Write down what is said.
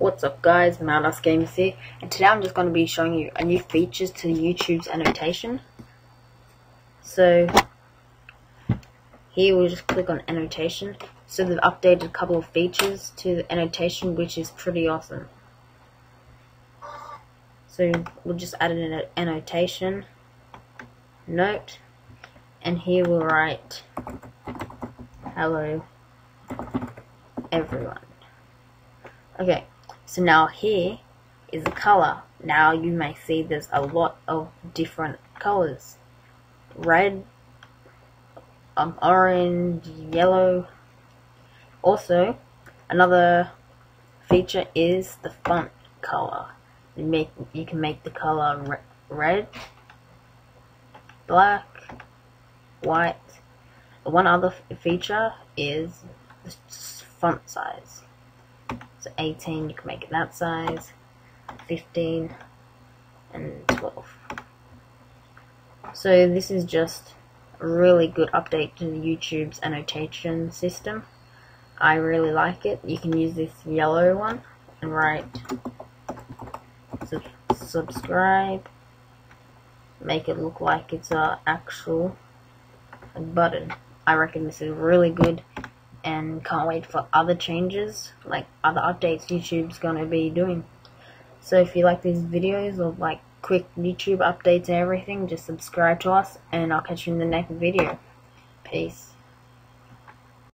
What's up guys, Mouse Games here, and today I'm just going to be showing you a new features to YouTube's annotation. So here we'll just click on annotation. So they've updated a couple of features to the annotation, which is pretty awesome. So we'll just add an annotation note, and here we'll write hello everyone. Okay, so now here is the color. Now you may see there's a lot of different colors: red, orange, yellow. Also, another feature is the font color. You can make the color red, black, white. One other feature is the font size. So 18, you can make it that size, 15, and 12. So this is just a really good update to YouTube's annotation system. I really like it. You can use this yellow one and write subscribe, make it look like it's a actual button. I reckon this is really good, and can't wait for other changes, like other updates YouTube's gonna be doing. So if you like these videos of like quick YouTube updates and everything, just subscribe to us, and I'll catch you in the next video. Peace.